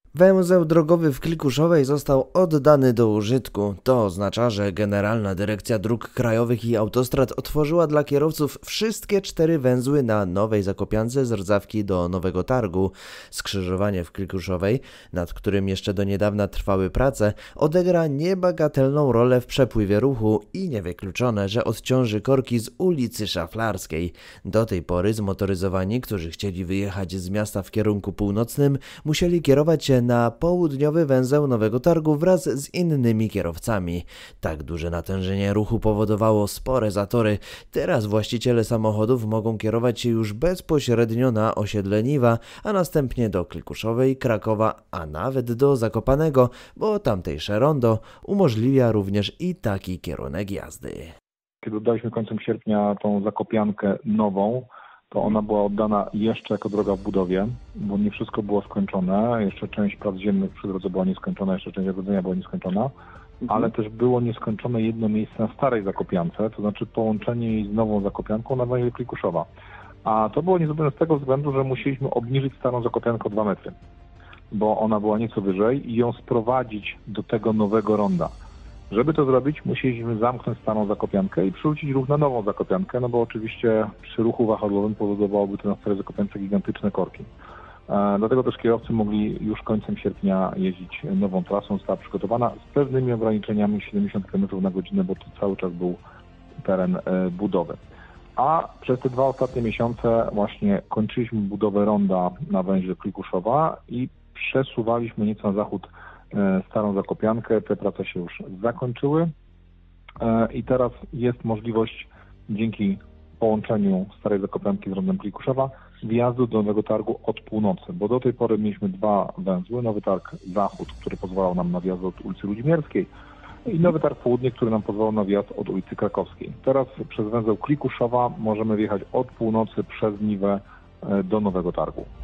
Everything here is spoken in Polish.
Węzeł drogowy w Klikuszowej został oddany do użytku. To oznacza, że Generalna Dyrekcja Dróg Krajowych i Autostrad otworzyła dla kierowców wszystkie 4 węzły na Nowej Zakopiance z Rdzawki do Nowego Targu. Skrzyżowanie w Klikuszowej, nad którym jeszcze do niedawna trwały prace, odegra niebagatelną rolę w przepływie ruchu i niewykluczone, że odciąży korki z ulicy Szaflarskiej. Do tej pory zmotoryzowani, którzy chcieli wyjechać z miasta w kierunku północnym, musieli kierować się na południowy węzeł Nowego Targu wraz z innymi kierowcami. Tak duże natężenie ruchu powodowało spore zatory. Teraz właściciele samochodów mogą kierować się już bezpośrednio na osiedle Niwa, a następnie do Klikuszowej, Krakowa, a nawet do Zakopanego, bo tamtejsze rondo umożliwia również i taki kierunek jazdy. Kiedy oddaliśmy końcem sierpnia tą Zakopiankę nową, to ona była oddana jeszcze jako droga w budowie, bo nie wszystko było skończone. Jeszcze część prac ziemnych przy drodze była nieskończona, jeszcze część ogrodzenia była nieskończona, ale też było nieskończone jedno miejsce na starej Zakopiance, to znaczy połączenie jej z nową Zakopianką na węźle Klikuszowa. A to było niezrobione z tego względu, że musieliśmy obniżyć starą Zakopiankę o 2 metry, bo ona była nieco wyżej i ją sprowadzić do tego nowego ronda. Żeby to zrobić, musieliśmy zamknąć starą Zakopiankę i przywrócić ruch na nową Zakopiankę, no bo oczywiście przy ruchu wahadłowym powodowałoby to na starej Zakopiance gigantyczne korki. Dlatego też kierowcy mogli już końcem sierpnia jeździć nową trasą, została przygotowana z pewnymi ograniczeniami 70 km na godzinę, bo to cały czas był teren budowy. A przez te 2 ostatnie miesiące właśnie kończyliśmy budowę ronda na węźle Klikuszowa i przesuwaliśmy nieco na zachód starą Zakopiankę. Te prace się już zakończyły i teraz jest możliwość dzięki połączeniu starej Zakopianki z rondem Klikuszowa wjazdu do Nowego Targu od północy, bo do tej pory mieliśmy 2 węzły. Nowy Targ Zachód, który pozwalał nam na wjazd od ulicy Ludzimierskiej i Nowy Targ Południe, który nam pozwalał na wjazd od ulicy Krakowskiej. Teraz przez węzeł Klikuszowa możemy wjechać od północy przez Niwę do Nowego Targu.